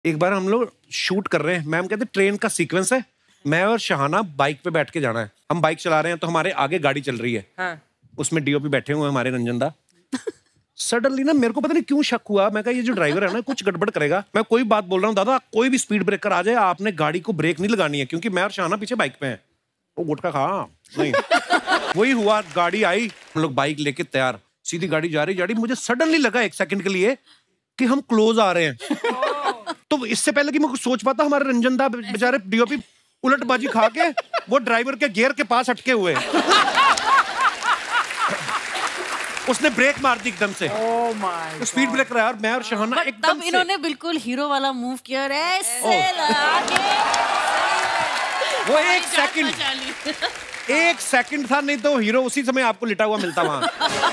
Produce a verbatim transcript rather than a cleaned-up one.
एक बार हम लोग शूट कर रहे हैं, मैम कहते ट्रेन का सीक्वेंस है, मैं और शहाना बाइक पे बैठ के जाना है। हम बाइक चला रहे हैं तो हमारे आगे गाड़ी चल रही है। हाँ। उसमें डीओपी बैठे हुए हैं हमारे रंजन दा। सडनली ना मेरे को पता नहीं क्यों शक हुआ, मैं कहा ये जो ड्राइवर है ना कुछ गड़बड़ करेगा। मैं कोई बात बोल रहा हूँ, दादा कोई भी स्पीड ब्रेकर आ जाए आपने गाड़ी को ब्रेक नहीं लगानी है, क्योंकि मैं और शहाना पीछे बाइक पे हैं। वो गुटखा खा नहीं। वही हुआ, गाड़ी आई, हम लोग बाइक लेके तैयार, सीधी गाड़ी जा रही जा रही मुझे सडनली लगा एक सेकंड के लिए कि हम क्लोज आ रहे हैं। तो इससे पहले कि मैं कुछ सोच पाता, हमारे रंजन दा बेचारे डीओपी उलटबाजी खा के वो ड्राइवर के गियर के पास अटके हुए। उसने ब्रेक मार दी एकदम से। oh my स्पीड ब्रेकर है और मैं और शहाना एकदम तब इन्होंने बिल्कुल हीरो वाला मूव किया और ऐसे लगा के वो एक सेकंड एक सेकंड था, नहीं तो हीरो उसी समय आपको लिटा हुआ मिलता वहां।